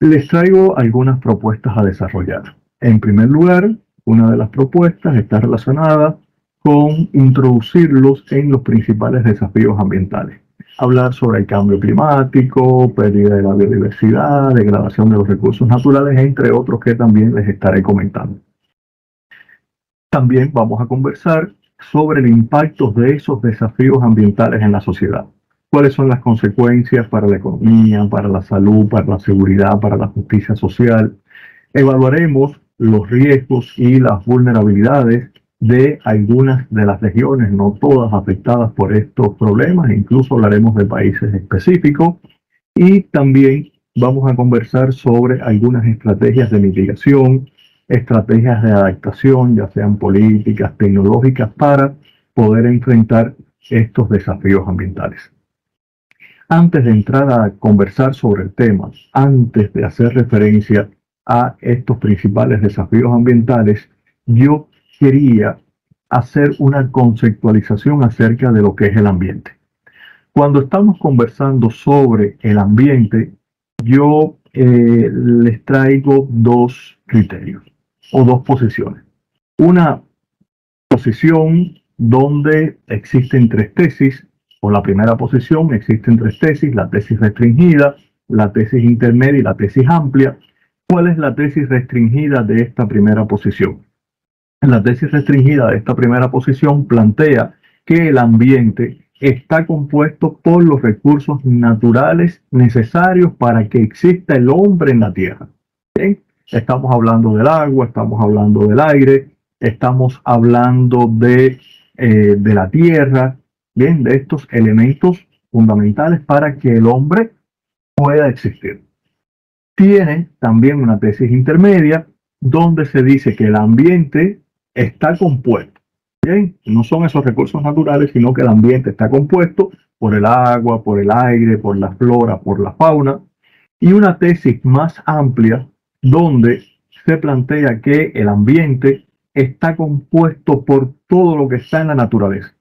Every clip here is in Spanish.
Les traigo algunas propuestas a desarrollar. En primer lugar, una de las propuestas está relacionada con introducirlos en los principales desafíos ambientales. Hablar sobre el cambio climático, pérdida de la biodiversidad, degradación de los recursos naturales, entre otros que también les estaré comentando. También vamos a conversar sobre el impacto de esos desafíos ambientales en la sociedad. ¿Cuáles son las consecuencias para la economía, para la salud, para la seguridad, para la justicia social? Evaluaremos los riesgos y las vulnerabilidades de algunas de las regiones, no todas afectadas por estos problemas, incluso hablaremos de países específicos y también vamos a conversar sobre algunas estrategias de mitigación, estrategias de adaptación, ya sean políticas, tecnológicas, para poder enfrentar estos desafíos ambientales. Antes de entrar a conversar sobre el tema, antes de hacer referencia a estos principales desafíos ambientales, yo quería hacer una conceptualización acerca de lo que es el ambiente. Cuando estamos conversando sobre el ambiente, yo les traigo dos criterios o dos posiciones. Una posición donde existen tres tesis, o la primera posición existen tres tesis, la tesis restringida, la tesis intermedia y la tesis amplia. ¿Cuál es la tesis restringida de esta primera posición? La tesis restringida de esta primera posición plantea que el ambiente está compuesto por los recursos naturales necesarios para que exista el hombre en la Tierra. ¿Bien? Estamos hablando del agua, estamos hablando del aire, estamos hablando de la tierra, bien, de estos elementos fundamentales para que el hombre pueda existir. Tiene también una tesis intermedia donde se dice que el ambiente está compuesto. Bien, no son esos recursos naturales, sino que el ambiente está compuesto por el agua, por el aire, por la flora, por la fauna. Y una tesis más amplia donde se plantea que el ambiente está compuesto por todo lo que está en la naturaleza.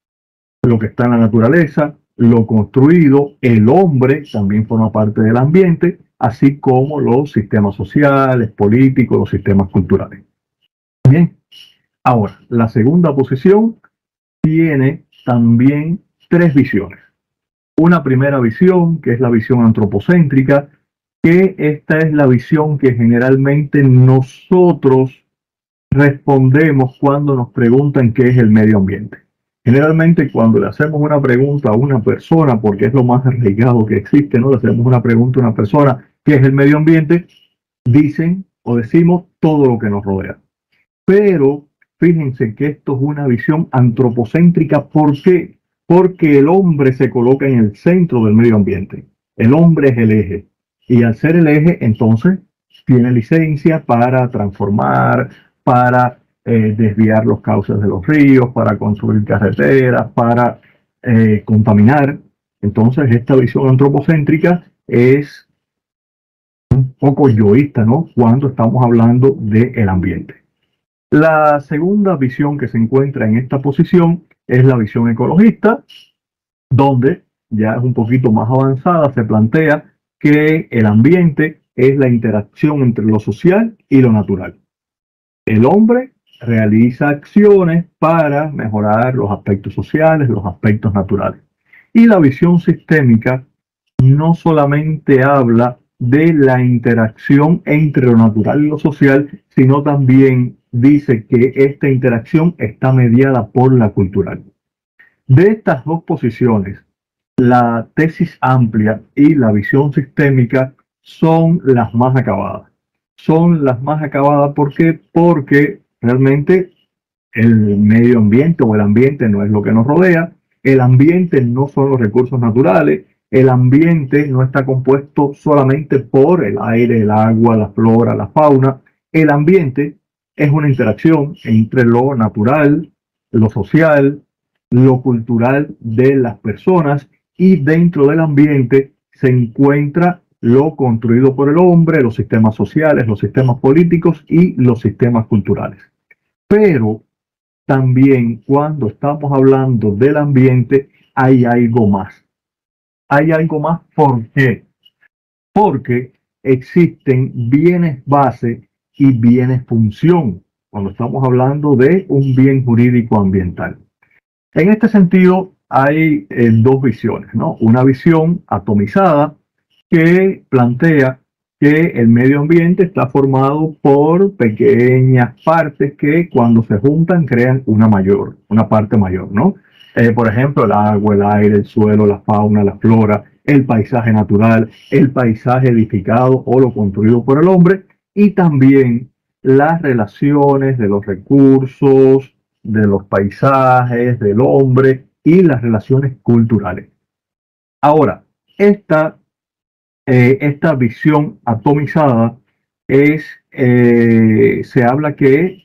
Lo que está en la naturaleza, lo construido, el hombre también forma parte del ambiente, así como los sistemas sociales, políticos, los sistemas culturales. Bien, ahora, la segunda posición tiene también tres visiones. Una primera visión, que es la visión antropocéntrica, que esta es la visión que generalmente nosotros respondemos cuando nos preguntan qué es el medio ambiente. Generalmente cuando le hacemos una pregunta a una persona, porque es lo más arraigado que existe, ¿no? Le hacemos una pregunta a una persona, ¿qué es el medio ambiente? Dicen o decimos todo lo que nos rodea. Pero fíjense que esto es una visión antropocéntrica. ¿Por qué? Porque el hombre se coloca en el centro del medio ambiente. El hombre es el eje. Y al ser el eje, entonces, tiene licencia para transformar, para desviar los cauces de los ríos, para construir carreteras, para contaminar. Entonces, esta visión antropocéntrica es un poco yoísta, ¿no? Cuando estamos hablando del ambiente. La segunda visión que se encuentra en esta posición es la visión ecologista, donde ya es un poquito más avanzada, se plantea que el ambiente es la interacción entre lo social y lo natural. El hombre realiza acciones para mejorar los aspectos sociales, los aspectos naturales. Y la visión sistémica no solamente habla de la interacción entre lo natural y lo social, sino también dice que esta interacción está mediada por la cultural. De estas dos posiciones, la tesis amplia y la visión sistémica son las más acabadas. Son las más acabadas, ¿por qué? Porque realmente el medio ambiente o el ambiente no es lo que nos rodea, el ambiente no son los recursos naturales, el ambiente no está compuesto solamente por el aire, el agua, la flora, la fauna. El ambiente es una interacción entre lo natural, lo social, lo cultural de las personas, y dentro del ambiente se encuentra lo construido por el hombre, los sistemas sociales, los sistemas políticos y los sistemas culturales. Pero también cuando estamos hablando del ambiente hay algo más. Hay algo más, ¿por qué? Porque existen bienes base y bienes función, cuando estamos hablando de un bien jurídico ambiental. En este sentido, hay dos visiones, ¿no? Una visión atomizada que plantea que el medio ambiente está formado por pequeñas partes que cuando se juntan crean una parte mayor, ¿no? Por ejemplo, el agua, el aire, el suelo, la fauna, la flora, el paisaje natural, el paisaje edificado o lo construido por el hombre, y también las relaciones de los recursos, de los paisajes, del hombre y las relaciones culturales. Ahora, esta visión atomizada se habla que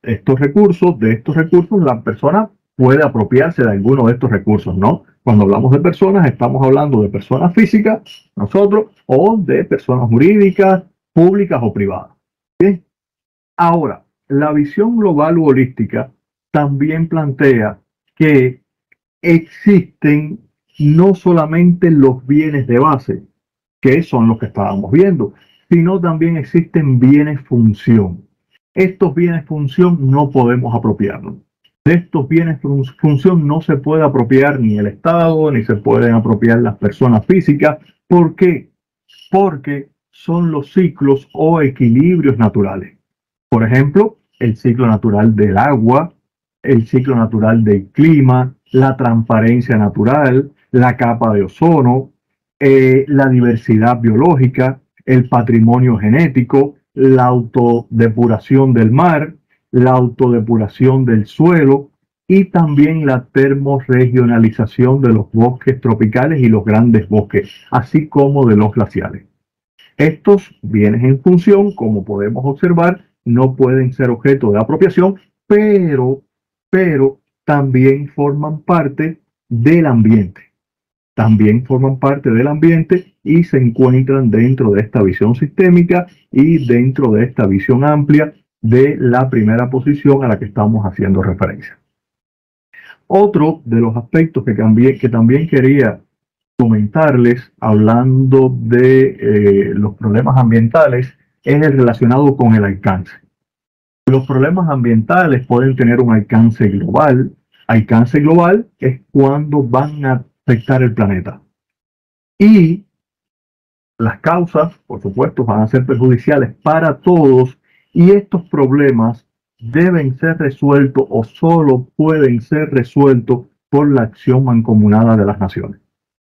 de estos recursos, la persona puede apropiarse de alguno de estos recursos, ¿no? Cuando hablamos de personas, estamos hablando de personas físicas, nosotros, o de personas jurídicas, públicas o privadas. ¿Bien? Ahora, la visión global u holística también plantea que existen no solamente los bienes de base, que son los que estábamos viendo, sino también existen bienes función. Estos bienes función no podemos apropiarnos. De estos bienes función no se puede apropiar ni el Estado, ni se pueden apropiar las personas físicas. ¿Por qué? Porque son los ciclos o equilibrios naturales. Por ejemplo, el ciclo natural del agua, el ciclo natural del clima, la transparencia natural, la capa de ozono, la diversidad biológica, el patrimonio genético, la autodepuración del mar, la autodepuración del suelo y también la termorregionalización de los bosques tropicales y los grandes bosques, así como de los glaciares. Estos bienes en función, como podemos observar, no pueden ser objeto de apropiación, pero también forman parte del ambiente. También forman parte del ambiente y se encuentran dentro de esta visión sistémica y dentro de esta visión amplia de la primera posición a la que estamos haciendo referencia. Otro de los aspectos que también quería comentarles, hablando de los problemas ambientales, es el relacionado con el alcance. Los problemas ambientales pueden tener un alcance global. Alcance global es cuando van a afectar el planeta. Y las causas, por supuesto, van a ser perjudiciales para todos, y estos problemas deben ser resueltos o solo pueden ser resueltos por la acción mancomunada de las naciones.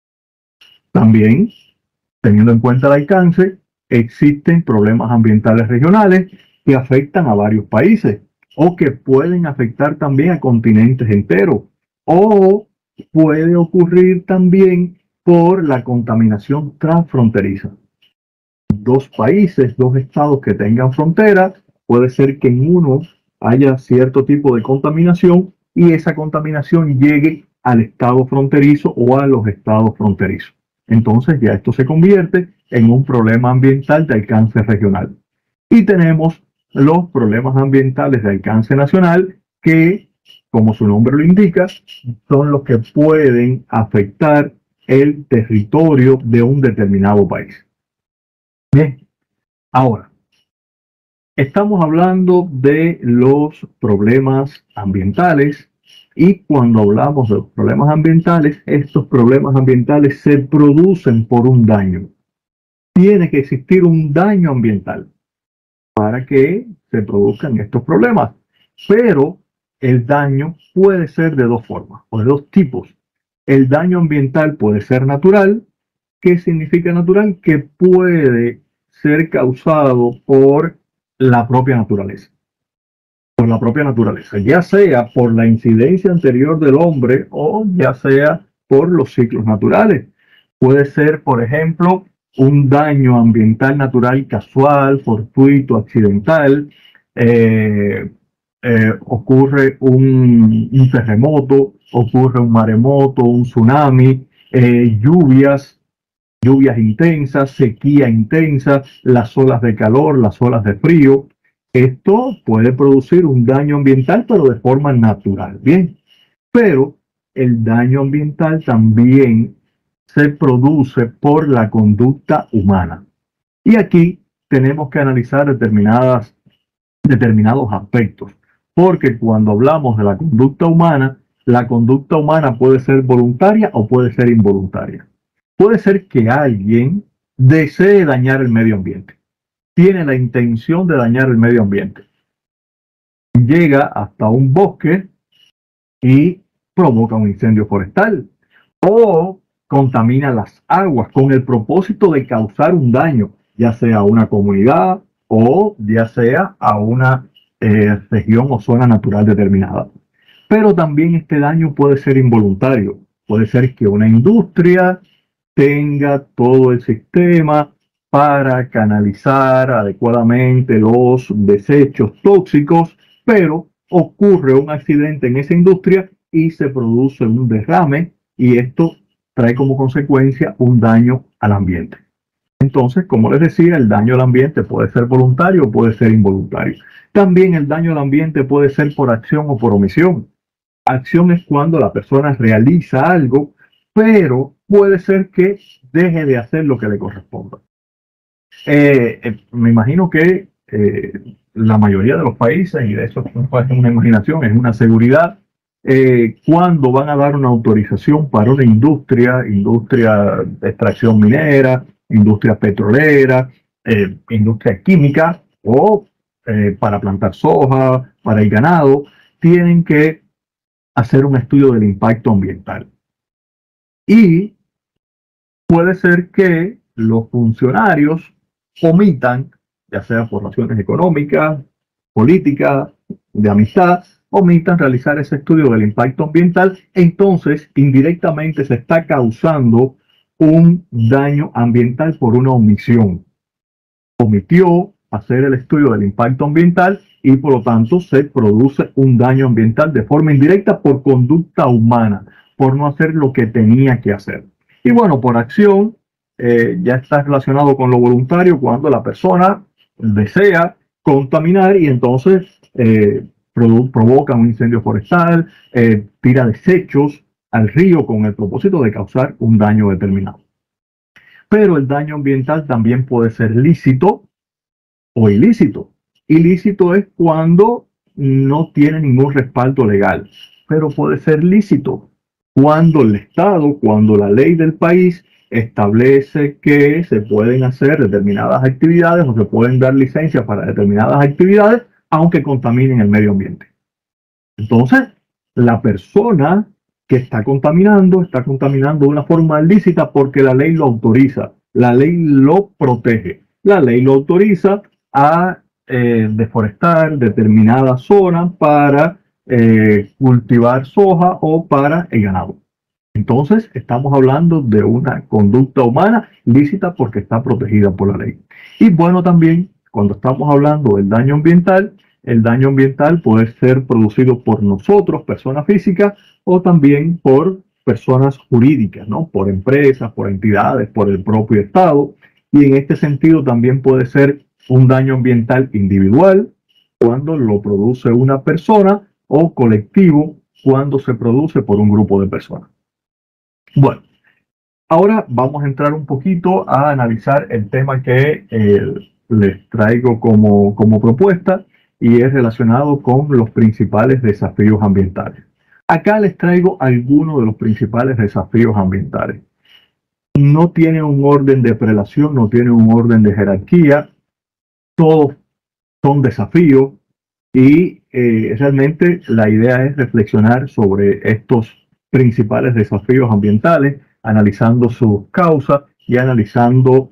También, teniendo en cuenta el alcance, existen problemas ambientales regionales que afectan a varios países o que pueden afectar también a continentes enteros, o puede ocurrir también por la contaminación transfronteriza. Dos países, dos estados que tengan frontera, puede ser que en uno haya cierto tipo de contaminación y esa contaminación llegue al estado fronterizo o a los estados fronterizos. Entonces ya esto se convierte en un problema ambiental de alcance regional. Y tenemos los problemas ambientales de alcance nacional que, como su nombre lo indica, son los que pueden afectar el territorio de un determinado país. Bien, ahora, estamos hablando de los problemas ambientales, y cuando hablamos de los problemas ambientales, estos problemas ambientales se producen por un daño. Tiene que existir un daño ambiental para que se produzcan estos problemas. Pero el daño puede ser de dos formas o de dos tipos. El daño ambiental puede ser natural. ¿Qué significa natural? Que puede ser causado por la propia naturaleza. Por la propia naturaleza, ya sea por la incidencia anterior del hombre o ya sea por los ciclos naturales. Puede ser, por ejemplo, un daño ambiental natural casual, fortuito, accidental. Ocurre un terremoto, ocurre un maremoto, un tsunami, lluvias intensas, sequía intensa, las olas de calor, las olas de frío. Esto puede producir un daño ambiental, pero de forma natural. Bien, pero el daño ambiental también se produce por la conducta humana. Y aquí tenemos que analizar determinados aspectos, porque cuando hablamos de la conducta humana puede ser voluntaria o puede ser involuntaria. Puede ser que alguien desee dañar el medio ambiente, tiene la intención de dañar el medio ambiente, llega hasta un bosque y provoca un incendio forestal o contamina las aguas con el propósito de causar un daño, ya sea a una comunidad o ya sea a una región o zona natural determinada. Pero también este daño puede ser involuntario. Puede ser que una industria tenga todo el sistema para canalizar adecuadamente los desechos tóxicos, pero ocurre un accidente en esa industria y se produce un derrame y esto trae como consecuencia un daño al ambiente. Entonces, como les decía, el daño al ambiente puede ser voluntario o puede ser involuntario. También el daño al ambiente puede ser por acción o por omisión. Acción es cuando la persona realiza algo, pero puede ser que deje de hacer lo que le corresponda. Me imagino que la mayoría de los países, y de eso no es una imaginación, es una seguridad, cuando van a dar una autorización para una industria de extracción minera, industria petrolera, industria química o para plantar soja, para el ganado, tienen que hacer un estudio del impacto ambiental. Y puede ser que los funcionarios omitan, ya sea por razones económicas, políticas, de amistad, omitan realizar ese estudio del impacto ambiental, entonces indirectamente se está causando un daño ambiental por una omisión. Omitió hacer el estudio del impacto ambiental y por lo tanto se produce un daño ambiental de forma indirecta por conducta humana, por no hacer lo que tenía que hacer. Y bueno, por acción, ya está relacionado con lo voluntario cuando la persona desea contaminar y entonces provoca un incendio forestal, tira desechos al río con el propósito de causar un daño determinado. Pero el daño ambiental también puede ser lícito o ilícito. Ilícito es cuando no tiene ningún respaldo legal, pero puede ser lícito cuando el Estado, cuando la ley del país establece que se pueden hacer determinadas actividades o se pueden dar licencias para determinadas actividades, aunque contaminen el medio ambiente. Entonces, la persona que está contaminando de una forma lícita porque la ley lo autoriza, la ley lo protege, la ley lo autoriza a deforestar determinadas zonas para cultivar soja o para el ganado. Entonces, estamos hablando de una conducta humana lícita porque está protegida por la ley. Y bueno, también cuando estamos hablando del daño ambiental, el daño ambiental puede ser producido por nosotros, personas físicas, o también por personas jurídicas, ¿no? Por empresas, por entidades, por el propio Estado. Y en este sentido también puede ser un daño ambiental individual cuando lo produce una persona o colectivo cuando se produce por un grupo de personas. Bueno, ahora vamos a entrar un poquito a analizar el tema que les traigo como propuesta y es relacionado con los principales desafíos ambientales. Acá les traigo algunos de los principales desafíos ambientales. No tiene un orden de prelación, no tiene un orden de jerarquía, todos son desafíos y realmente la idea es reflexionar sobre estos principales desafíos ambientales, analizando sus causas y analizando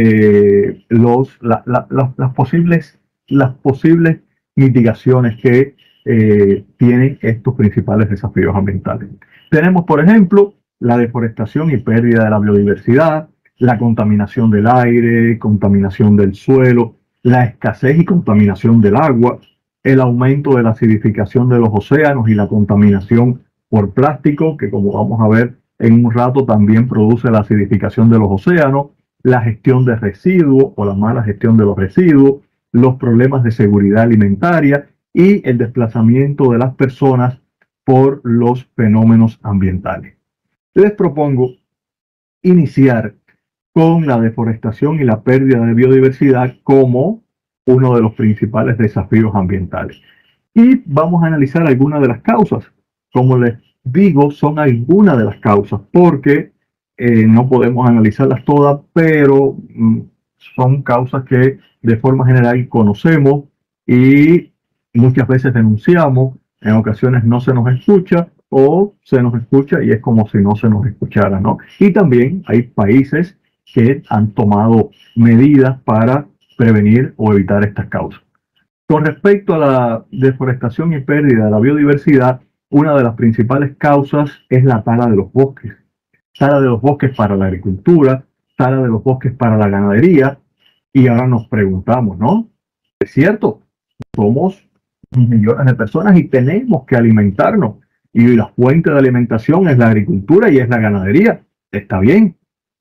las posibles mitigaciones que tienen estos principales desafíos ambientales. Tenemos, por ejemplo, la deforestación y pérdida de la biodiversidad, la contaminación del aire, contaminación del suelo, la escasez y contaminación del agua, el aumento de la acidificación de los océanos y la contaminación por plástico, que como vamos a ver en un rato también produce la acidificación de los océanos, la gestión de residuos o la mala gestión de los residuos, los problemas de seguridad alimentaria y el desplazamiento de las personas por los fenómenos ambientales. Les propongo iniciar con la deforestación y la pérdida de biodiversidad como uno de los principales desafíos ambientales. Y vamos a analizar algunas de las causas. Como les digo, son algunas de las causas, porque no podemos analizarlas todas, pero son causas que de forma general conocemos y muchas veces denunciamos. En ocasiones no se nos escucha o se nos escucha y es como si no se nos escuchara, ¿no? Y también hay países que han tomado medidas para prevenir o evitar estas causas. Con respecto a la deforestación y pérdida de la biodiversidad, una de las principales causas es la tala de los bosques. Tala de los bosques para la agricultura, tala de los bosques para la ganadería. Y ahora nos preguntamos, ¿no? Es cierto, somos millones de personas y tenemos que alimentarnos. Y la fuente de alimentación es la agricultura y es la ganadería. Está bien.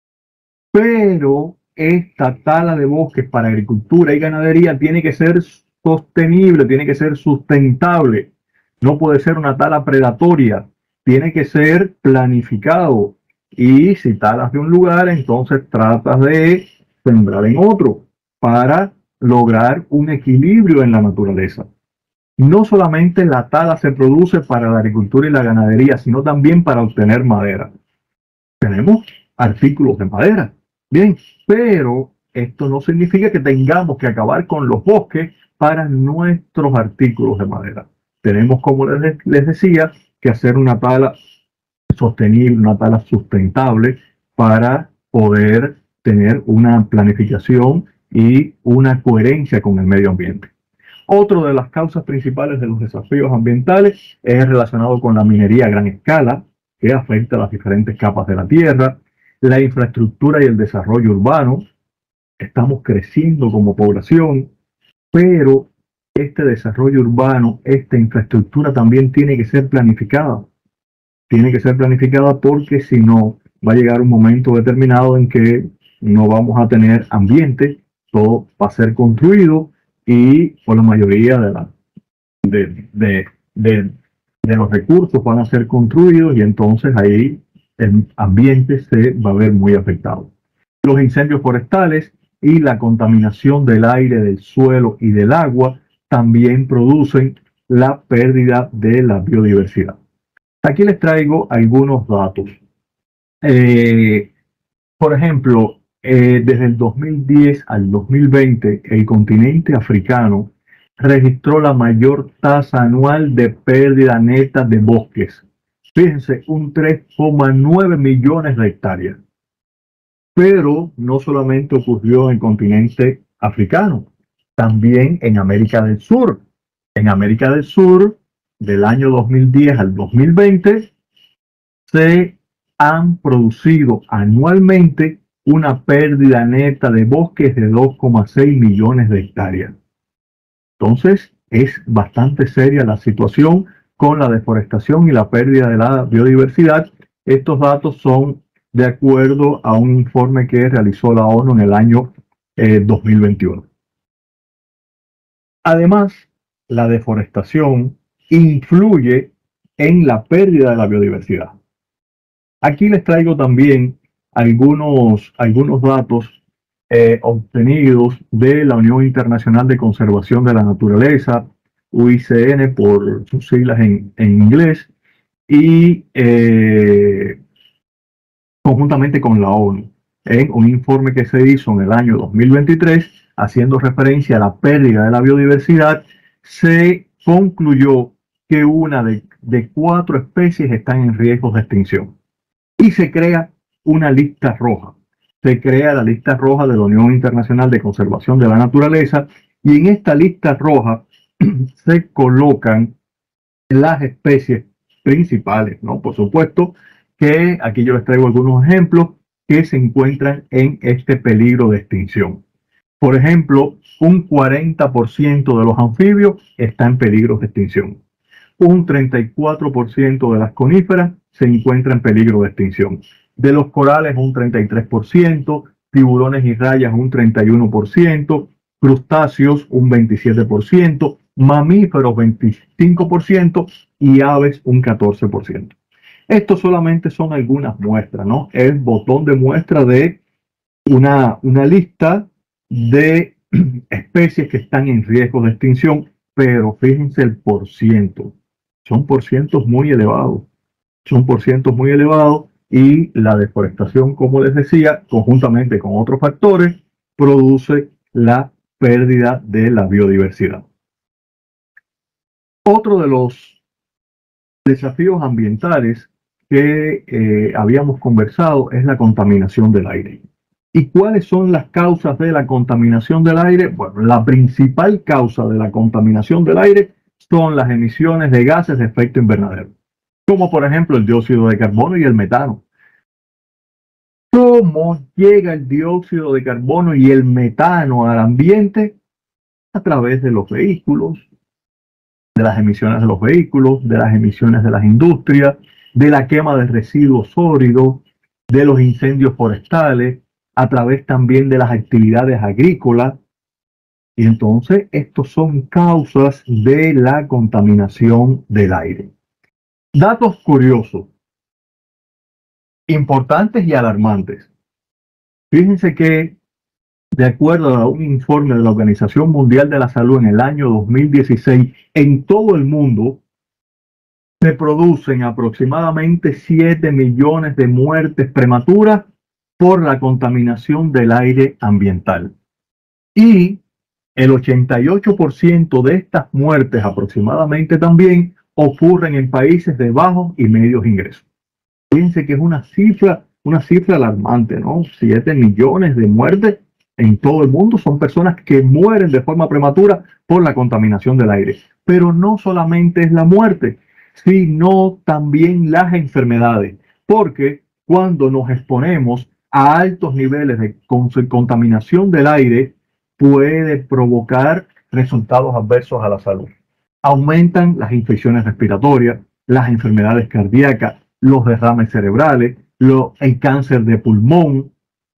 Pero esta tala de bosques para agricultura y ganadería tiene que ser sostenible, tiene que ser sustentable. No puede ser una tala predatoria, tiene que ser planificado. Y si talas de un lugar, entonces tratas de sembrar en otro para lograr un equilibrio en la naturaleza. No solamente la tala se produce para la agricultura y la ganadería, sino también para obtener madera. Tenemos artículos de madera, bien, pero esto no significa que tengamos que acabar con los bosques para nuestros artículos de madera. Tenemos, como les decía, que hacer una tala sostenible, una tala sustentable para poder tener una planificación y una coherencia con el medio ambiente. Otra de las causas principales de los desafíos ambientales es relacionado con la minería a gran escala, que afecta a las diferentes capas de la tierra, la infraestructura y el desarrollo urbano. Estamos creciendo como población, pero este desarrollo urbano, esta infraestructura también tiene que ser planificada. Tiene que ser planificada porque si no, va a llegar un momento determinado en que no vamos a tener ambiente, todo va a ser construido y por la mayoría de los recursos van a ser construidos y entonces ahí el ambiente se va a ver muy afectado. Los incendios forestales y la contaminación del aire, del suelo y del agua también producen la pérdida de la biodiversidad. Aquí les traigo algunos datos. Eh, por ejemplo, desde el 2010 al 2020, el continente africano registró la mayor tasa anual de pérdida neta de bosques. Fíjense, un 3,9 millones de hectáreas. Pero no solamente ocurrió en el continente africano, también en América del Sur. En América del Sur, del año 2010 al 2020, se han producido anualmente una pérdida neta de bosques de 2,6 millones de hectáreas. Entonces, es bastante seria la situación con la deforestación y la pérdida de la biodiversidad. Estos datos son de acuerdo a un informe que realizó la ONU en el año 2021. Además, la deforestación influye en la pérdida de la biodiversidad. Aquí les traigo también algunos datos obtenidos de la Unión Internacional de Conservación de la Naturaleza, UICN por sus siglas en inglés, y conjuntamente con la ONU, en un informe que se hizo en el año 2023, haciendo referencia a la pérdida de la biodiversidad, se concluyó que una de 4 especies están en riesgo de extinción. Y se crea una lista roja. Se crea la lista roja de la Unión Internacional de Conservación de la Naturaleza y en esta lista roja se colocan las especies principales, ¿no? Por supuesto que aquí yo les traigo algunos ejemplos que se encuentran en este peligro de extinción. Por ejemplo, un 40% de los anfibios está en peligro de extinción. Un 34% de las coníferas se encuentra en peligro de extinción. De los corales, un 33%, tiburones y rayas, un 31%, crustáceos, un 27%, mamíferos, 25% y aves, un 14%. Estos solamente son algunas muestras, ¿no? El botón de muestra de una lista de especies que están en riesgo de extinción, pero fíjense el porciento. Son porcientos muy elevados. Son porcientos muy elevados y la deforestación, como les decía, conjuntamente con otros factores, produce la pérdida de la biodiversidad. Otro de los desafíos ambientales que habíamos conversado es la contaminación del aire. ¿Y cuáles son las causas de la contaminación del aire? Bueno, la principal causa de la contaminación del aire son las emisiones de gases de efecto invernadero, como por ejemplo el dióxido de carbono y el metano. ¿Cómo llega el dióxido de carbono y el metano al ambiente? A través de los vehículos, de las emisiones de los vehículos, de las emisiones de las industrias, de la quema de residuos sólidos, de los incendios forestales, a través también de las actividades agrícolas. Y entonces, estos son causas de la contaminación del aire. Datos curiosos, importantes y alarmantes. Fíjense que, de acuerdo a un informe de la Organización Mundial de la Salud en el año 2016, en todo el mundo se producen aproximadamente 7 millones de muertes prematuras por la contaminación del aire ambiental. Y el 88% de estas muertes aproximadamente también ocurren en países de bajos y medios ingresos. Fíjense que es una cifra alarmante, ¿no? 7 millones de muertes en todo el mundo son personas que mueren de forma prematura por la contaminación del aire. Pero no solamente es la muerte, sino también las enfermedades, porque cuando nos exponemos a altos niveles de contaminación del aire, puede provocar resultados adversos a la salud. Aumentan las infecciones respiratorias, las enfermedades cardíacas, los derrames cerebrales, el cáncer de pulmón.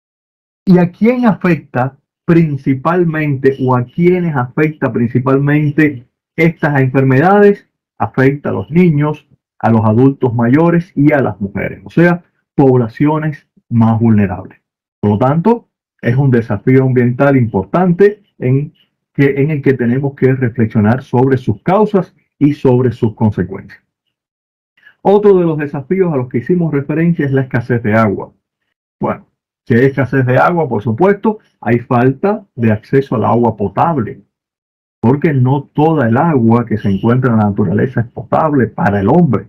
¿Y a quién afecta principalmente o a quiénes afecta principalmente estas enfermedades? Afecta a los niños, a los adultos mayores y a las mujeres, o sea, poblaciones más vulnerables. Por lo tanto, es un desafío ambiental importante en el que tenemos que reflexionar sobre sus causas y sobre sus consecuencias. Otro de los desafíos a los que hicimos referencia es la escasez de agua. Bueno, si hay escasez de agua, por supuesto, hay falta de acceso al agua potable, porque no toda el agua que se encuentra en la naturaleza es potable para el hombre.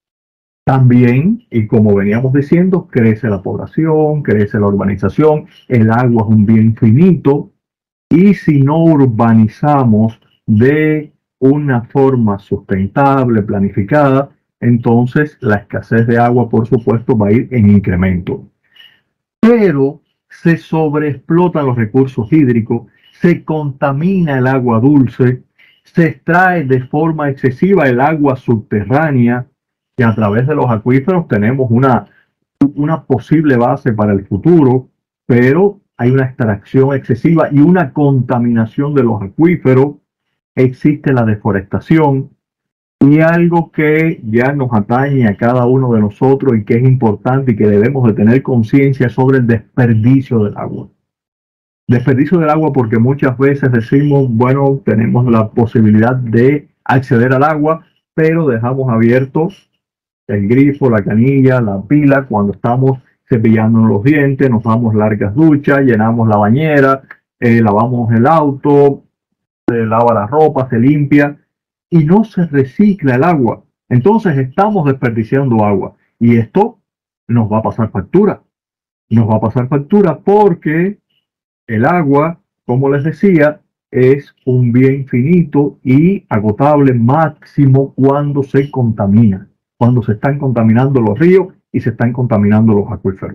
También, y como veníamos diciendo, crece la población, crece la urbanización, el agua es un bien finito, y si no urbanizamos de una forma sustentable, planificada, entonces la escasez de agua, por supuesto, va a ir en incremento. Pero se sobreexplotan los recursos hídricos, se contamina el agua dulce, se extrae de forma excesiva el agua subterránea, y a través de los acuíferos tenemos una posible base para el futuro, pero hay una extracción excesiva y una contaminación de los acuíferos, existe la deforestación y algo que ya nos atañe a cada uno de nosotros y que es importante y que debemos de tener conciencia sobre el desperdicio del agua. Desperdicio del agua porque muchas veces decimos, bueno, tenemos la posibilidad de acceder al agua, pero dejamos abiertos el grifo, la canilla, la pila cuando estamos cepillándonos los dientes, nos damos largas duchas, llenamos la bañera, lavamos el auto, se lava la ropa, se limpia y no se recicla el agua. Entonces estamos desperdiciando agua y esto nos va a pasar factura. Nos va a pasar factura porque el agua, como les decía, es un bien finito y agotable máximo cuando se contamina, cuando se están contaminando los ríos y se están contaminando los acuíferos.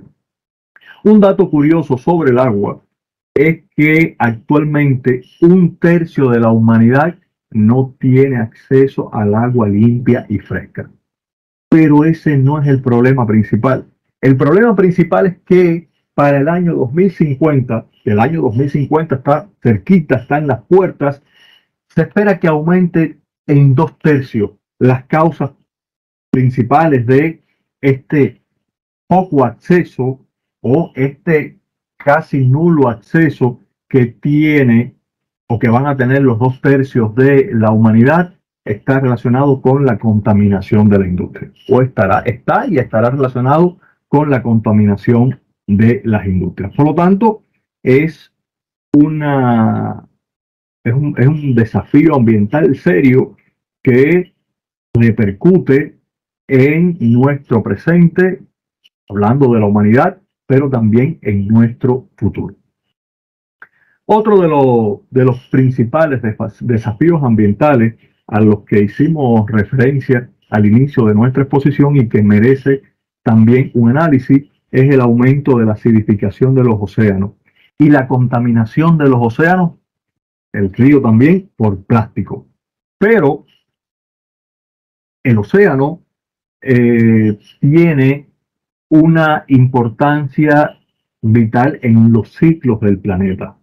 Un dato curioso sobre el agua es que actualmente 1/3 de la humanidad no tiene acceso al agua limpia y fresca. Pero ese no es el problema principal. El problema principal es que para el año 2050, el año 2050 está cerquita, está en las puertas, se espera que aumente en 2/3 las causas principales de este poco acceso o este casi nulo acceso que tiene o que van a tener los 2/3 de la humanidad está relacionado con la contaminación de la industria, o está y estará relacionado con la contaminación de las industrias. Por lo tanto, es un desafío ambiental serio que repercute en nuestro presente, hablando de la humanidad, pero también en nuestro futuro. Otro de los principales desafíos ambientales a los que hicimos referencia al inicio de nuestra exposición y que merece también un análisis es el aumento de la acidificación de los océanos y la contaminación de los océanos, el río también, por plástico. Pero el océano tiene una importancia vital en los ciclos del planeta.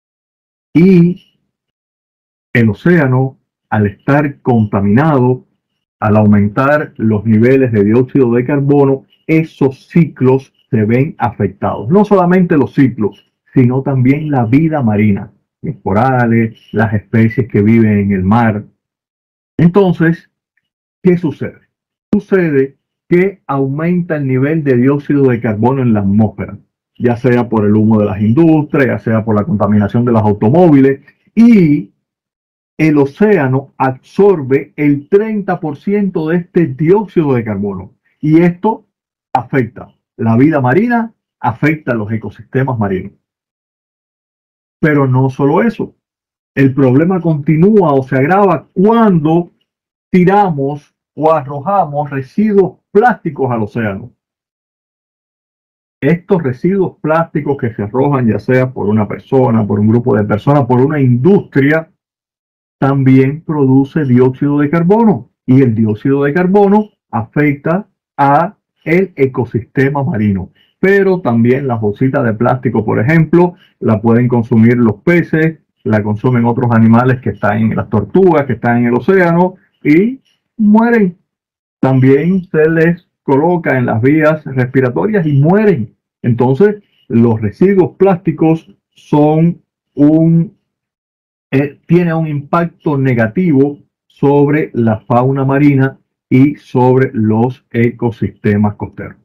Y el océano, al estar contaminado, al aumentar los niveles de dióxido de carbono, esos ciclos se ven afectados. No solamente los ciclos, sino también la vida marina, los corales, las especies que viven en el mar. Entonces, ¿qué sucede? Sucede que aumenta el nivel de dióxido de carbono en la atmósfera, ya sea por el humo de las industrias, ya sea por la contaminación de los automóviles, y el océano absorbe el 30% de este dióxido de carbono. Y esto afecta la vida marina, afecta los ecosistemas marinos. Pero no solo eso, el problema continúa o se agrava cuando tiramos o arrojamos residuos plásticos al océano. Estos residuos plásticos que se arrojan, ya sea por una persona, por un grupo de personas, por una industria, también produce dióxido de carbono, y el dióxido de carbono afecta a el ecosistema marino. Pero también las bolsitas de plástico, por ejemplo, la pueden consumir los peces, la consumen otros animales que están en las tortugas, que están en el océano, y mueren. También se les coloca en las vías respiratorias y mueren. Entonces, los residuos plásticos tienen un impacto negativo sobre la fauna marina y sobre los ecosistemas costeros.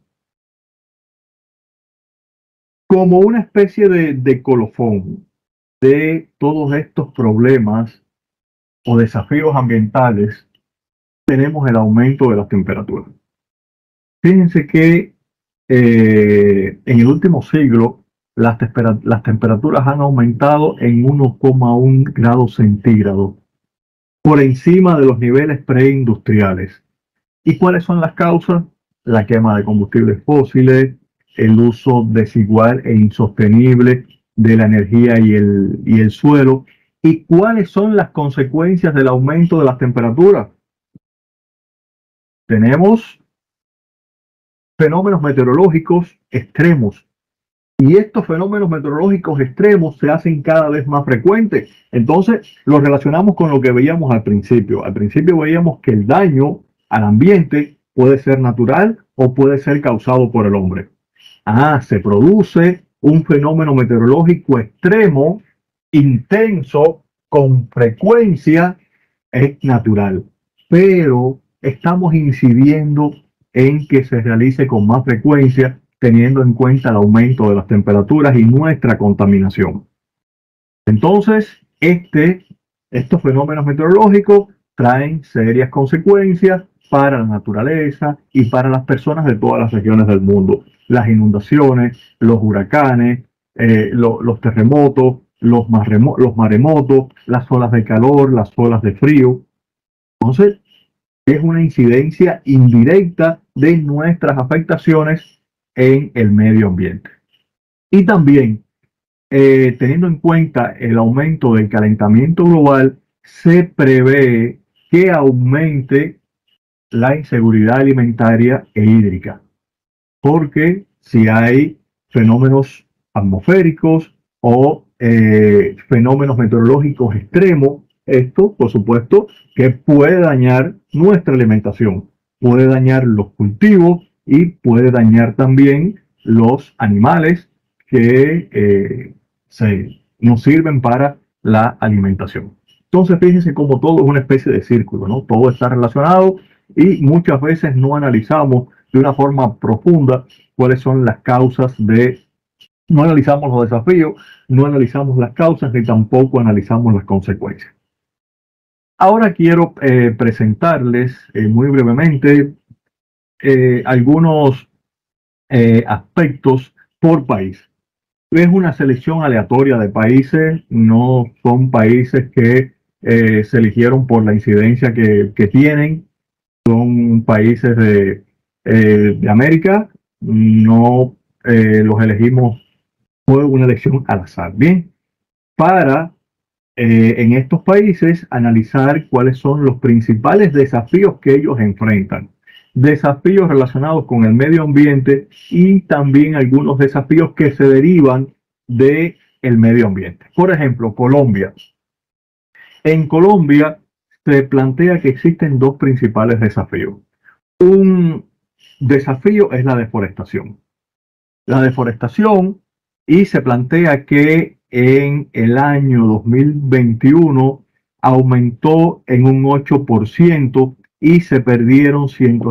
Como una especie de colofón de todos estos problemas o desafíos ambientales, tenemos el aumento de las temperaturas. Fíjense que en el último siglo las temperaturas han aumentado en 1,1 grados centígrados por encima de los niveles preindustriales. ¿Y cuáles son las causas? La quema de combustibles fósiles, el uso desigual e insostenible de la energía y el suelo. ¿Y cuáles son las consecuencias del aumento de las temperaturas? Tenemos fenómenos meteorológicos extremos, y estos fenómenos meteorológicos extremos se hacen cada vez más frecuentes. Entonces los relacionamos con lo que veíamos al principio. Al principio veíamos que el daño al ambiente puede ser natural o puede ser causado por el hombre. Se produce un fenómeno meteorológico extremo, intenso, con frecuencia, es natural, pero estamos incidiendo en que se realice con más frecuencia, teniendo en cuenta el aumento de las temperaturas y nuestra contaminación. Entonces, estos fenómenos meteorológicos traen serias consecuencias para la naturaleza y para las personas de todas las regiones del mundo. Las inundaciones, los huracanes, los terremotos, los maremotos, las olas de calor, las olas de frío. Entonces, es una incidencia indirecta de nuestras afectaciones en el medio ambiente. Y también, teniendo en cuenta el aumento del calentamiento global, se prevé que aumente la inseguridad alimentaria e hídrica, porque si hay fenómenos atmosféricos o fenómenos meteorológicos extremos, esto, por supuesto, que puede dañar nuestra alimentación, puede dañar los cultivos y puede dañar también los animales que nos sirven para la alimentación. Entonces, fíjense cómo todo es una especie de círculo, ¿no? Todo está relacionado y muchas veces no analizamos de una forma profunda cuáles son las causas no analizamos los desafíos, no analizamos las causas ni tampoco analizamos las consecuencias. Ahora quiero presentarles muy brevemente algunos aspectos por país. Es una selección aleatoria de países, no son países que se eligieron por la incidencia que tienen, son países de América, no los elegimos, fue una elección al azar. Bien, para en estos países analizar cuáles son los principales desafíos que ellos enfrentan. Desafíos relacionados con el medio ambiente y también algunos desafíos que se derivan del medio ambiente. Por ejemplo, Colombia. En Colombia se plantea que existen dos principales desafíos. Un desafío es la deforestación. La deforestación, y se plantea que en el año 2021 aumentó en un 8% y se perdieron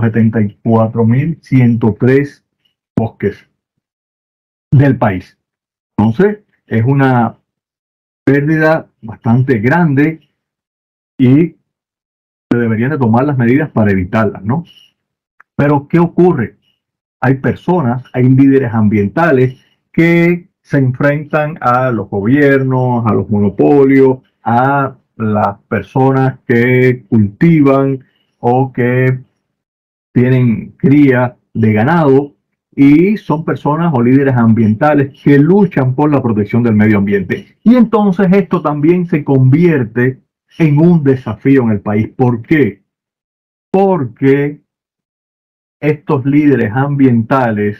174.103 bosques del país. Entonces, es una pérdida bastante grande y se deberían de tomar las medidas para evitarlas, ¿no? Pero, ¿qué ocurre? Hay personas, hay líderes ambientales que se enfrentan a los gobiernos, a los monopolios, a las personas que cultivan o que tienen cría de ganado y son personas o líderes ambientales que luchan por la protección del medio ambiente. Y entonces esto también se convierte en un desafío en el país. ¿Por qué? Porque estos líderes ambientales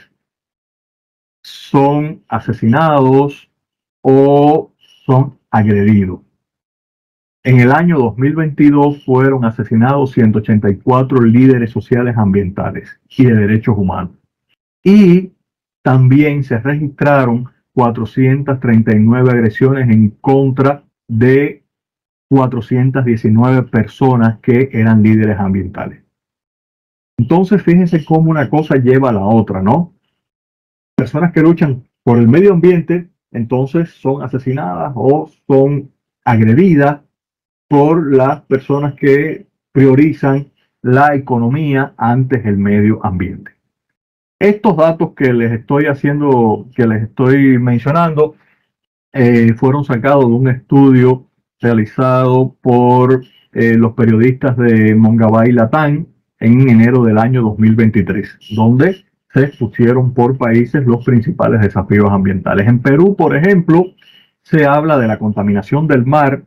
son asesinados o son agredidos. En el año 2022 fueron asesinados 184 líderes sociales ambientales y de derechos humanos. Y también se registraron 439 agresiones en contra de 419 personas que eran líderes ambientales. Entonces, fíjense cómo una cosa lleva a la otra, ¿no? Personas que luchan por el medio ambiente, entonces son asesinadas o son agredidas por las personas que priorizan la economía antes el medio ambiente. Estos datos que les estoy mencionando, fueron sacados de un estudio realizado por los periodistas de Mongabay Latam en enero del año 2023, donde se expusieron por países los principales desafíos ambientales. En Perú, por ejemplo, se habla de la contaminación del mar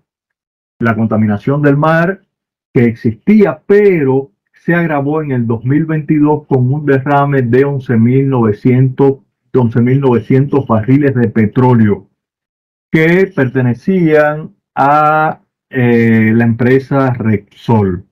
que existía, pero se agravó en el 2022 con un derrame de 11.900 barriles de petróleo que pertenecían a la empresa Repsol.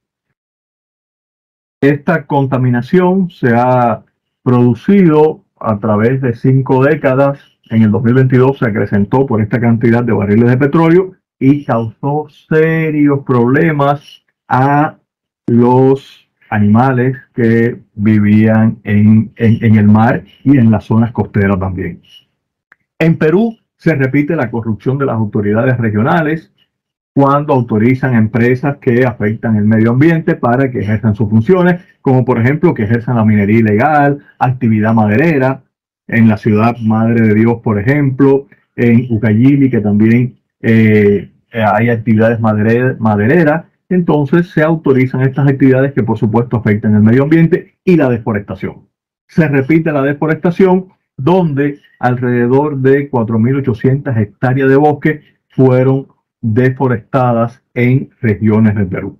Esta contaminación se ha producido a través de 5 décadas. En el 2022 se acrecentó por esta cantidad de barriles de petróleo y causó serios problemas a los animales que vivían en el mar y en las zonas costeras también. En Perú se repite la corrupción de las autoridades regionales cuando autorizan a empresas que afectan el medio ambiente para que ejerzan sus funciones, como por ejemplo que ejerzan la minería ilegal, actividad maderera, en la ciudad Madre de Dios, por ejemplo, en Ucayali, que también hay actividades madereras. Entonces se autorizan estas actividades que por supuesto afectan el medio ambiente y la deforestación. Se repite la deforestación, donde alrededor de 4.800 hectáreas de bosque fueron deforestadas en regiones del Perú.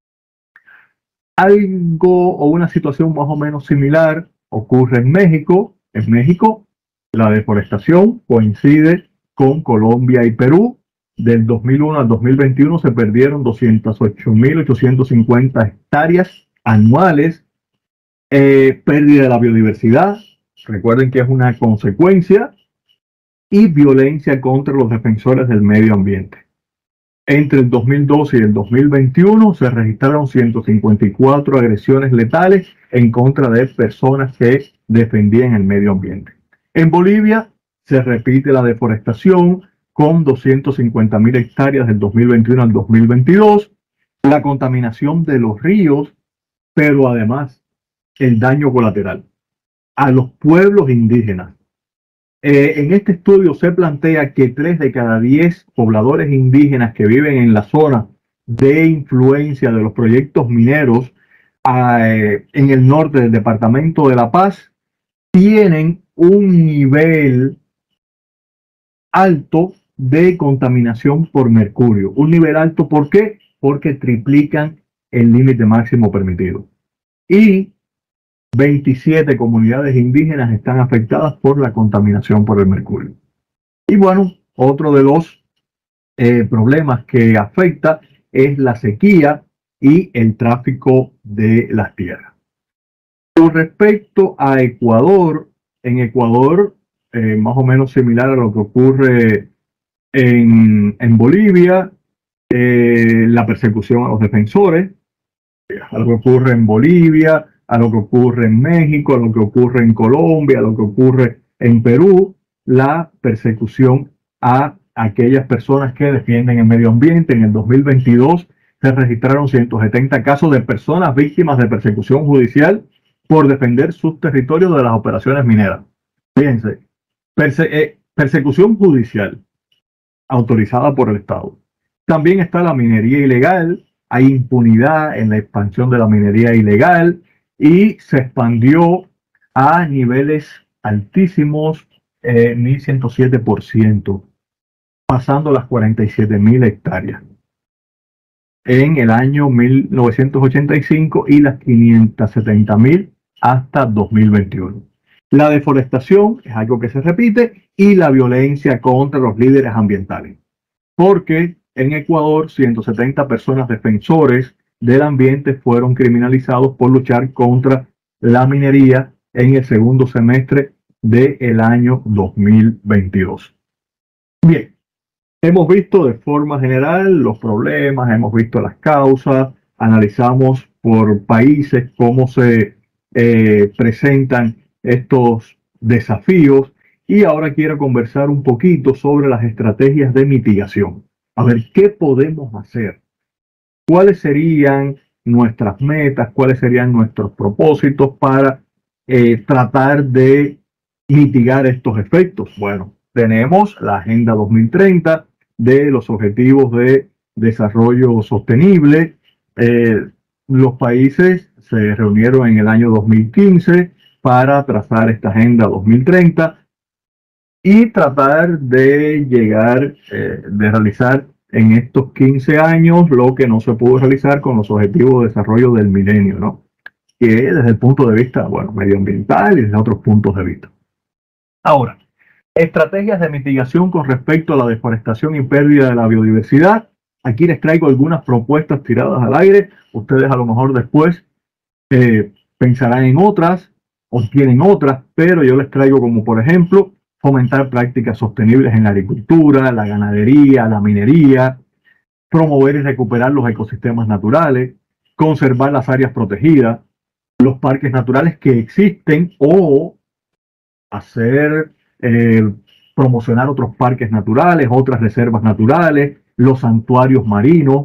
Algo o una situación más o menos similar ocurre en México. En México, la deforestación coincide con Colombia y Perú. Del 2001 al 2021 se perdieron 208.850 hectáreas anuales. Pérdida de la biodiversidad. Recuerden que es una consecuencia y violencia contra los defensores del medio ambiente. Entre el 2012 y el 2021 se registraron 154 agresiones letales en contra de personas que defendían el medio ambiente. En Bolivia se repite la deforestación con 250.000 hectáreas del 2021 al 2022, la contaminación de los ríos, pero además el daño colateral a los pueblos indígenas. En este estudio se plantea que 3 de cada 10 pobladores indígenas que viven en la zona de influencia de los proyectos mineros en el norte del departamento de La Paz tienen un nivel alto de contaminación por mercurio. Un nivel alto, ¿por qué? Porque triplican el límite máximo permitido. Y 27 comunidades indígenas están afectadas por la contaminación por el mercurio. Y bueno, otro de los problemas que afecta es la sequía y el tráfico de las tierras. Con respecto a Ecuador, en Ecuador, más o menos similar a lo que ocurre en Bolivia, la persecución a los defensores, a lo que ocurre en Bolivia, a lo que ocurre en México, a lo que ocurre en Colombia, a lo que ocurre en Perú, la persecución a aquellas personas que defienden el medio ambiente. En el 2022 se registraron 170 casos de personas víctimas de persecución judicial por defender sus territorios de las operaciones mineras. Fíjense, persecución judicial autorizada por el Estado. También está la minería ilegal, hay impunidad en la expansión de la minería ilegal y se expandió a niveles altísimos, 1.107%, pasando las 47.000 hectáreas en el año 1985 y las 570.000 hasta 2021. La deforestación es algo que se repite y la violencia contra los líderes ambientales, porque en Ecuador 170 personas defensores del ambiente fueron criminalizados por luchar contra la minería en el segundo semestre del año 2022. Bien, hemos visto de forma general los problemas, hemos visto las causas, analizamos por países cómo se presentan estos desafíos y ahora quiero conversar un poquito sobre las estrategias de mitigación. A ver, ¿qué podemos hacer? ¿Cuáles serían nuestras metas? ¿Cuáles serían nuestros propósitos para tratar de mitigar estos efectos? Bueno, tenemos la Agenda 2030 de los Objetivos de Desarrollo Sostenible. Los países se reunieron en el año 2015 para trazar esta Agenda 2030 y tratar de llegar, de realizar en estos 15 años lo que no se pudo realizar con los objetivos de desarrollo del milenio, ¿no? Que desde el punto de vista, bueno, medioambiental y desde otros puntos de vista. Ahora, estrategias de mitigación con respecto a la deforestación y pérdida de la biodiversidad. Aquí les traigo algunas propuestas tiradas al aire. Ustedes a lo mejor después pensarán en otras o tienen otras, pero yo les traigo como por ejemplo fomentar prácticas sostenibles en la agricultura, la ganadería, la minería, promover y recuperar los ecosistemas naturales, conservar las áreas protegidas, los parques naturales que existen o hacer, promocionar otros parques naturales, otras reservas naturales, los santuarios marinos,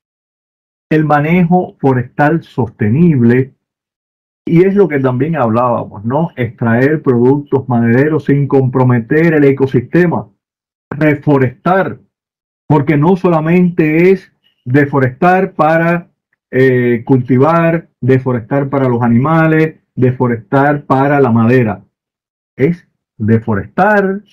el manejo forestal sostenible. Y es lo que también hablábamos, ¿no? Extraer productos madereros sin comprometer el ecosistema. Reforestar, porque no solamente es deforestar para cultivar, deforestar para los animales, deforestar para la madera. Es deforestar,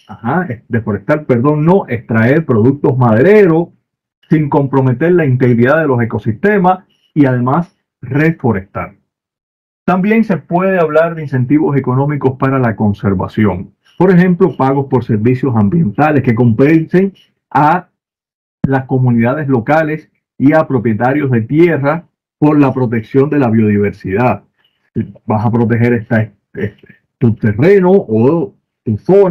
no extraer productos madereros sin comprometer la integridad de los ecosistemas y además reforestar. También se puede hablar de incentivos económicos para la conservación. Por ejemplo, pagos por servicios ambientales que compensen a las comunidades locales y a propietarios de tierra por la protección de la biodiversidad. Vas a proteger tu terreno o tu zona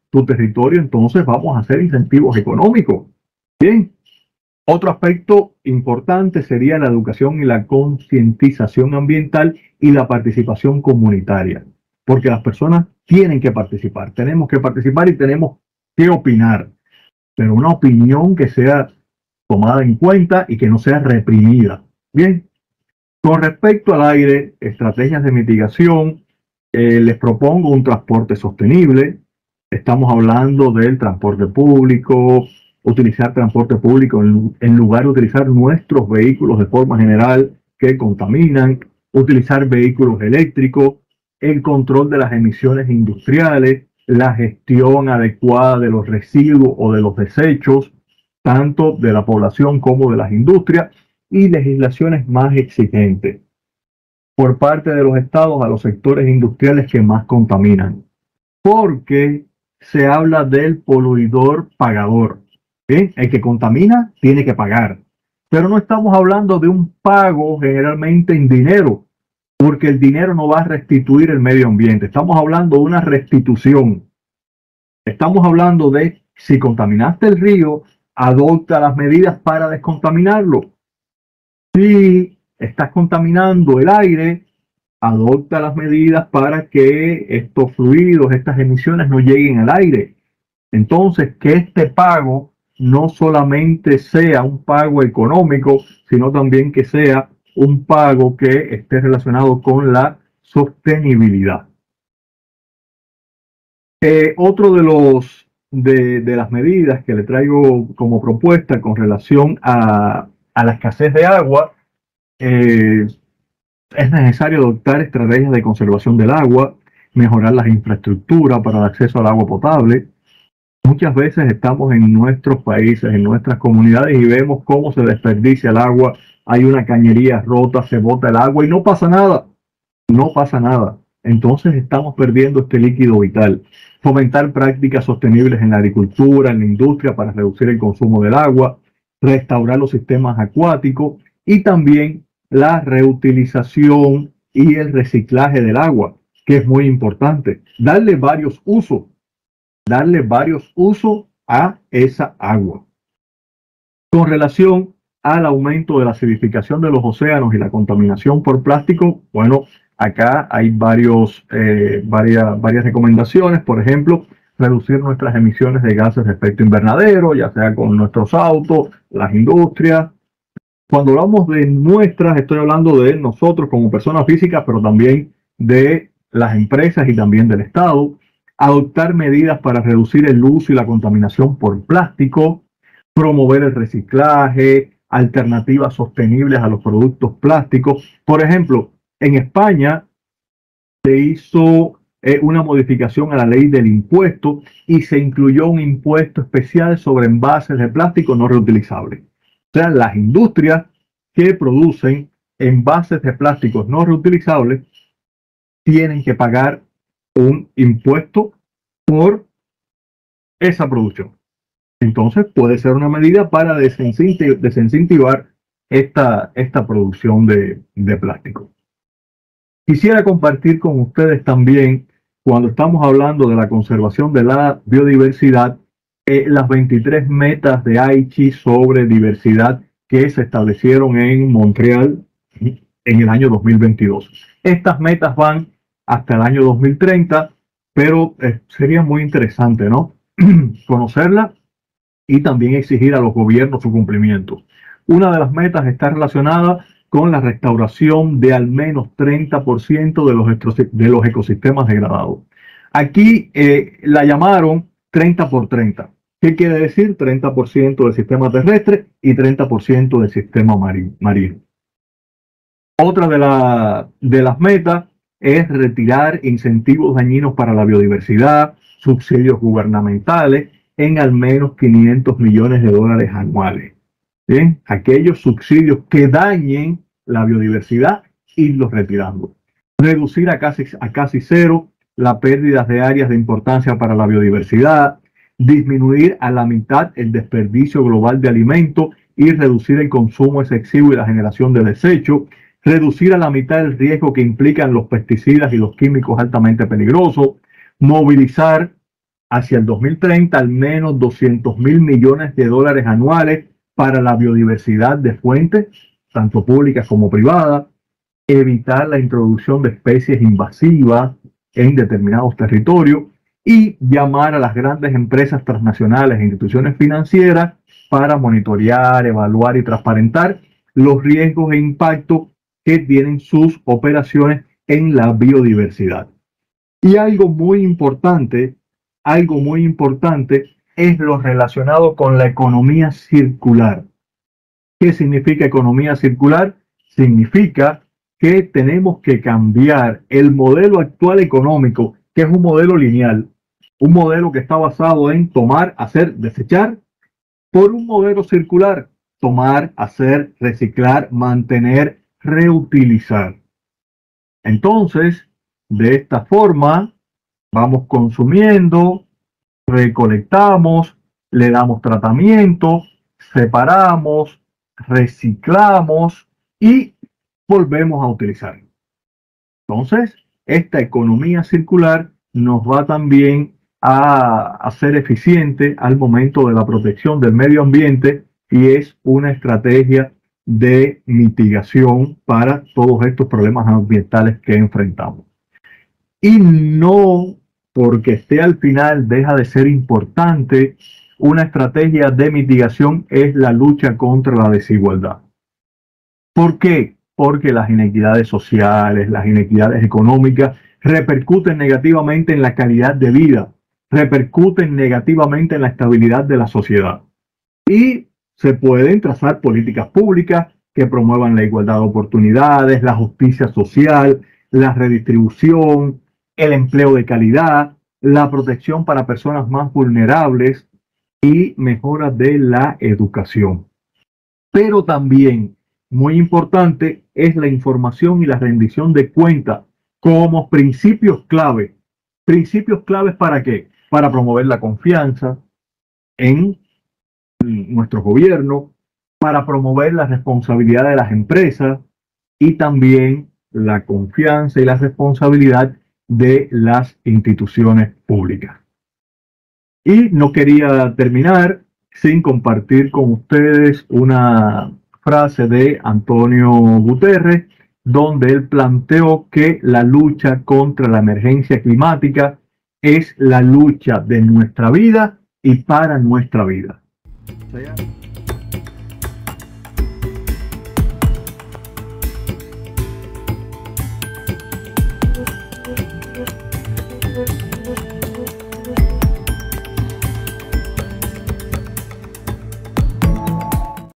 tu territorio, entonces vamos a hacer incentivos económicos. Bien. Otro aspecto importante sería la educación y la concientización ambiental y la participación comunitaria, porque las personas tienen que participar, tenemos que participar y tenemos que opinar, pero una opinión que sea tomada en cuenta y que no sea reprimida. Bien, con respecto al aire, estrategias de mitigación, les propongo un transporte sostenible. Estamos hablando del transporte público, utilizar transporte público en lugar de utilizar nuestros vehículos de forma general que contaminan, utilizar vehículos eléctricos, el control de las emisiones industriales, la gestión adecuada de los residuos o de los desechos, tanto de la población como de las industrias, y legislaciones más exigentes por parte de los estados a los sectores industriales que más contaminan, porque se habla del poluidor pagador. ¿Sí? El que contamina tiene que pagar, pero no estamos hablando de un pago generalmente en dinero, porque el dinero no va a restituir el medio ambiente. Estamos hablando de una restitución. Estamos hablando de si contaminaste el río, adopta las medidas para descontaminarlo. Si estás contaminando el aire, adopta las medidas para que estos fluidos, estas emisiones no lleguen al aire. Entonces, que este pago no solamente sea un pago económico, sino también que sea un pago que esté relacionado con la sostenibilidad. Otro de las medidas que le traigo como propuesta con relación a la escasez de agua, es necesario adoptar estrategias de conservación del agua, mejorar las infraestructuras para el acceso al agua potable. Muchas veces estamos en nuestros países, en nuestras comunidades y vemos cómo se desperdicia el agua. Hay una cañería rota, se bota el agua y no pasa nada. No pasa nada. Entonces estamos perdiendo este líquido vital. Fomentar prácticas sostenibles en la agricultura, en la industria para reducir el consumo del agua, restaurar los sistemas acuáticos y también la reutilización y el reciclaje del agua, que es muy importante. Darle varios usos a esa agua. Con relación al aumento de la acidificación de los océanos y la contaminación por plástico, bueno, acá hay varias recomendaciones. Por ejemplo, reducir nuestras emisiones de gases de efecto invernadero, ya sea con nuestros autos, las industrias. Cuando hablamos de nuestras, estoy hablando de nosotros como personas físicas, pero también de las empresas y también del Estado. Adoptar medidas para reducir el uso y la contaminación por plástico, promover el reciclaje, alternativas sostenibles a los productos plásticos. Por ejemplo, en España se hizo una modificación a la ley del impuesto y se incluyó un impuesto especial sobre envases de plástico no reutilizables. O sea, las industrias que producen envases de plásticos no reutilizables tienen que pagar un impuesto por esa producción. Entonces puede ser una medida para desincentivar esta producción de plástico. Quisiera compartir con ustedes también, cuando estamos hablando de la conservación de la biodiversidad, las 23 metas de Aichi sobre diversidad que se establecieron en Montreal en el año 2022. Estas metas van hasta el año 2030, pero sería muy interesante, ¿no? Conocerlas y también exigir a los gobiernos su cumplimiento. Una de las metas está relacionada con la restauración de al menos 30% de los ecosistemas degradados. Aquí la llamaron 30 por 30. ¿Qué quiere decir? 30% del sistema terrestre y 30% del sistema marino. Otra de las metas es retirar incentivos dañinos para la biodiversidad, subsidios gubernamentales en al menos 500 millones de dólares anuales. ¿Bien? Aquellos subsidios que dañen la biodiversidad, irlos retirando. Reducir a casi cero las pérdidas de áreas de importancia para la biodiversidad, disminuir a la mitad el desperdicio global de alimentos y reducir el consumo excesivo y la generación de desechos, reducir a la mitad el riesgo que implican los pesticidas y los químicos altamente peligrosos, movilizar hacia el 2030 al menos 200.000 millones de dólares anuales para la biodiversidad de fuentes, tanto públicas como privadas, evitar la introducción de especies invasivas en determinados territorios y llamar a las grandes empresas transnacionales e instituciones financieras para monitorear, evaluar y transparentar los riesgos e impactos que tienen sus operaciones en la biodiversidad. Y algo muy importante es lo relacionado con la economía circular. ¿Qué significa economía circular? Significa que tenemos que cambiar el modelo actual económico, que es un modelo lineal, un modelo que está basado en tomar, hacer, desechar, por un modelo circular, tomar, hacer, reciclar, mantener, reutilizar. Entonces, de esta forma, vamos consumiendo, recolectamos, le damos tratamiento, separamos, reciclamos y volvemos a utilizar. Entonces, esta economía circular nos va también a ser eficiente al momento de la protección del medio ambiente y es una estrategia de mitigación para todos estos problemas ambientales que enfrentamos. Y no porque esté al final deja de ser importante, una estrategia de mitigación es la lucha contra la desigualdad. ¿Por qué? Porque las inequidades sociales, las inequidades económicas repercuten negativamente en la calidad de vida, repercuten negativamente en la estabilidad de la sociedad. Y se pueden trazar políticas públicas que promuevan la igualdad de oportunidades, la justicia social, la redistribución, el empleo de calidad, la protección para personas más vulnerables y mejora de la educación. Pero también, muy importante, es la información y la rendición de cuentas como principios clave. ¿Principios claves para qué? Para promover la confianza en nuestro gobierno, para promover la responsabilidad de las empresas y también la confianza y la responsabilidad de las instituciones públicas. Y no quería terminar sin compartir con ustedes una frase de Antonio Guterres, donde él planteó que la lucha contra la emergencia climática es la lucha de nuestra vida y para nuestra vida. O sea,